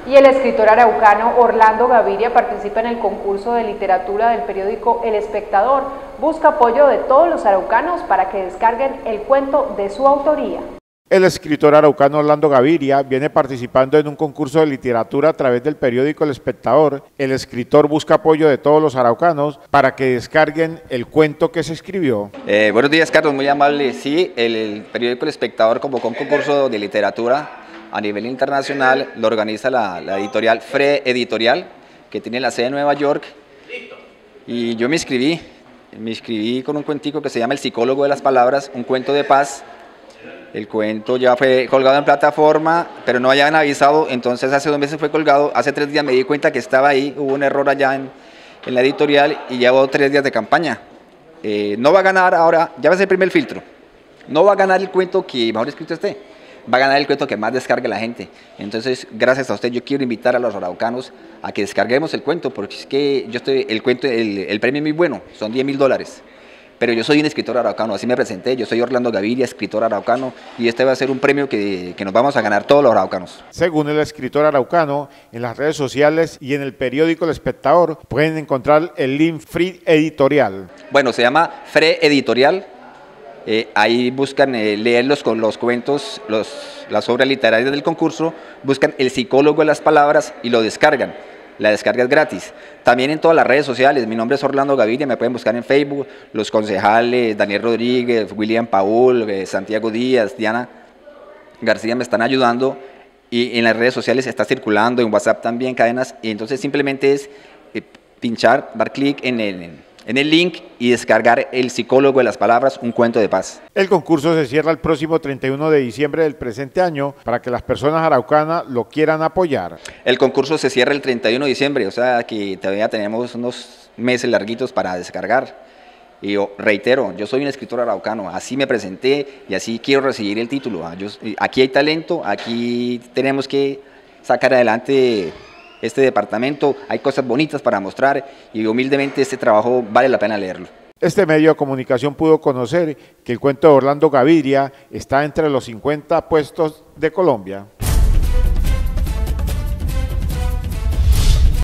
Y el escritor araucano Orlando Gaviria participa en el concurso de literatura del periódico El Espectador. Busca apoyo de todos los araucanos para que descarguen el cuento de su autoría. El escritor araucano Orlando Gaviria viene participando en un concurso de literatura a través del periódico El Espectador. El escritor busca apoyo de todos los araucanos para que descarguen el cuento que se escribió. Buenos días, Carlos, muy amable. Sí, el periódico El Espectador convocó un concurso de literatura a nivel internacional, lo organiza la editorial FRE Editorial, que tiene la sede en Nueva York, y yo me inscribí con un cuentico que se llama El psicólogo de las palabras, un cuento de paz. El cuento ya fue colgado en plataforma, pero no habían avisado, entonces hace 2 meses fue colgado, hace 3 días me di cuenta que estaba ahí, hubo un error allá en la editorial y llevo 3 días de campaña. No va a ganar ahora, ya va a ser el primer filtro, no va a ganar el cuento que mejor escrito esté, va a ganar el cuento que más descargue la gente. Entonces, gracias a usted, yo quiero invitar a los araucanos a que descarguemos el cuento, porque es que el premio es muy bueno, son $10.000. Pero yo soy un escritor araucano, así me presenté, yo soy Orlando Gaviria, escritor araucano, y este va a ser un premio que nos vamos a ganar todos los araucanos. Según el escritor araucano, en las redes sociales y en el periódico El Espectador pueden encontrar el link FRE Editorial. Bueno, se llama FRE Editorial, ahí buscan leer los cuentos, las obras literarias del concurso, buscan El psicólogo de las palabras y lo descargan. La descarga es gratis. También en todas las redes sociales, mi nombre es Orlando Gaviria, me pueden buscar en Facebook, los concejales, Daniel Rodríguez, William Paul, Santiago Díaz, Diana García me están ayudando, y en las redes sociales está circulando, en WhatsApp también, cadenas, y entonces simplemente es pinchar, dar clic en el link y descargar El psicólogo de las palabras, un cuento de paz. El concurso se cierra el próximo 31 de diciembre del presente año para que las personas araucanas lo quieran apoyar. El concurso se cierra el 31 de diciembre, o sea que todavía tenemos unos meses larguitos para descargar. Y yo reitero, yo soy un escritor araucano, así me presenté y así quiero recibir el título. Aquí hay talento, aquí tenemos que sacar adelante este departamento, hay cosas bonitas para mostrar y humildemente este trabajo vale la pena leerlo. Este medio de comunicación pudo conocer que el cuento de Orlando Gaviria está entre los 50 puestos de Colombia.